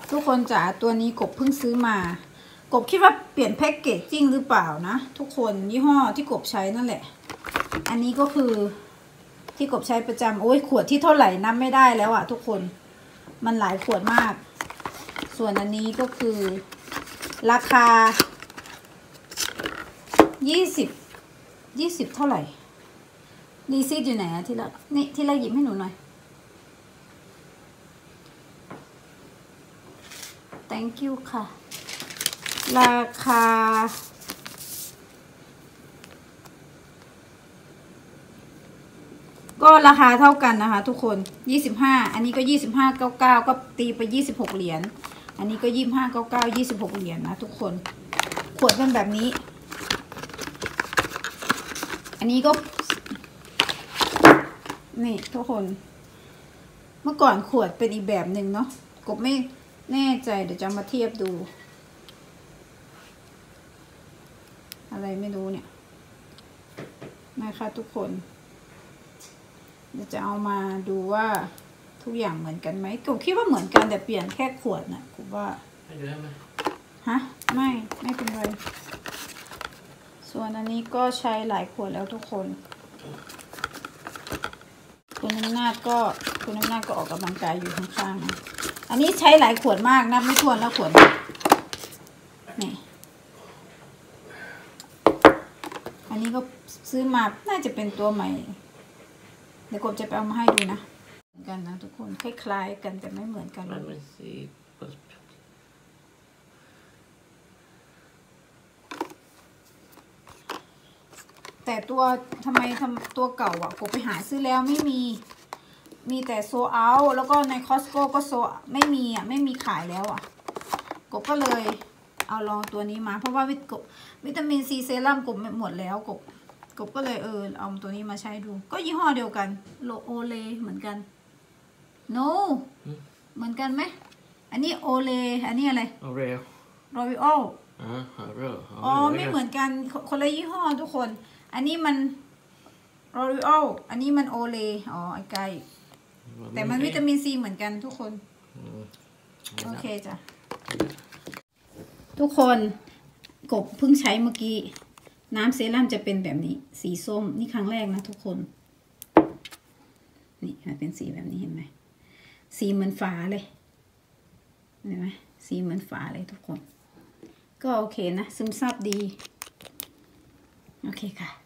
ทุกคนจ๋าตัวนี้กบเพิ่งซื้อมากบคิดว่าเปลี่ยนแพ็กเกจจิ้งหรือเปล่านะทุกคนยี่ห้อที่กบใช้นั่นแหละอันนี้ก็คือที่กบใช้ประจำโอ้ยขวดที่เท่าไหร่นับไม่ได้แล้วอะทุกคนมันหลายขวดมากส่วนอันนี้ก็คือราคา20เท่าไหร่รีซีดอยู่ไหนอะที่ละนี่ที่ละหยิบให้หนูหน่อย thank you ค่ะราคาก็ราคาเท่ากันนะคะทุกคน25อันนี้ก็25.99ก็ตีไป26เหรียญอันนี้ก็25.99 26เหรียญนะทุกคนขวดเป็นแบบนี้อันนี้ก็นี่ทุกคนเมื่อก่อนขวดเป็นอีกแบบหนึ่งเนาะกบไม่แน่ใจเดี๋ยวจะมาเทียบดูอะไรไม่รู้เนี่ยนะคะทุกคนเดี๋ยวจะเอามาดูว่าทุกอย่างเหมือนกันไหมกบคิดว่าเหมือนกันแต่เปลี่ยนแค่ขวดนะกบว่าไม่ได้ไหมฮะไม่เป็นไรส่วนอันนี้ก็ใช้หลายขวดแล้วทุกคนคุณน้ำหน้าก็ออกกำลังกายอยู่ข้างๆนะอันนี้ใช้หลายขวดมากนับไม่ถ้วนแล้วขวดนี่อันนี้ก็ซื้อมาน่าจะเป็นตัวใหม่เดี๋ยวกบจะไปเอามาให้ดูนะเหมือนกันนะทุกคนคล้ายๆกันแต่ไม่เหมือนกันเลยแต่ตัวทำไมตัวเก่าอ่ะกบไปหาซื้อแล้วไม่มีแต่โซเอาแล้วก็ในคอสโก้ก็โซไม่มีขายแล้วอ่ะกบก็เลยเอาลองตัวนี้มาเพราะว่าวิตามินซีเซรั่มกบหมดแล้วกบก็เลยเอาตัวนี้มาใช้ดูก็ยี่ห้อเดียวกันโอเลเหมือนกัน no เหมือนกันไหมอันนี้โอเลอันนี้อะไรโอเรลรอวิโออ๋อไม่เหมือนกันคนละยี่ห้อทุกคนอันนี้มันรอวิโออันนี้มันโอเลอ๋อไอ้ไก่แต่มันวิตามินซีเหมือนกันทุกคนโอเคจ้ะทุกคนกบเพิ่งใช้เมื่อกี้น้ำเซรั่มจะเป็นแบบนี้สีส้มนี่ครั้งแรกนะทุกคนนี่มันเป็นสีแบบนี้เห็นไหมสีเหมือนฝาเลยเห็นไหมสีเหมือนฝาเลยทุกคนก็โอเคนะซึมซับดีโอเคค่ะ